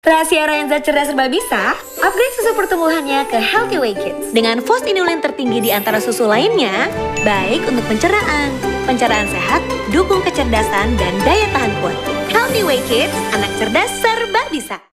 Rahasia Raenza cerdas serba bisa, upgrade susu pertumbuhannya ke Healthy Way Kids. Dengan fos inulin tertinggi di antara susu lainnya, baik untuk pencernaan sehat, dukung kecerdasan, dan daya tahan kuat. Healthy Way Kids, anak cerdas serba bisa.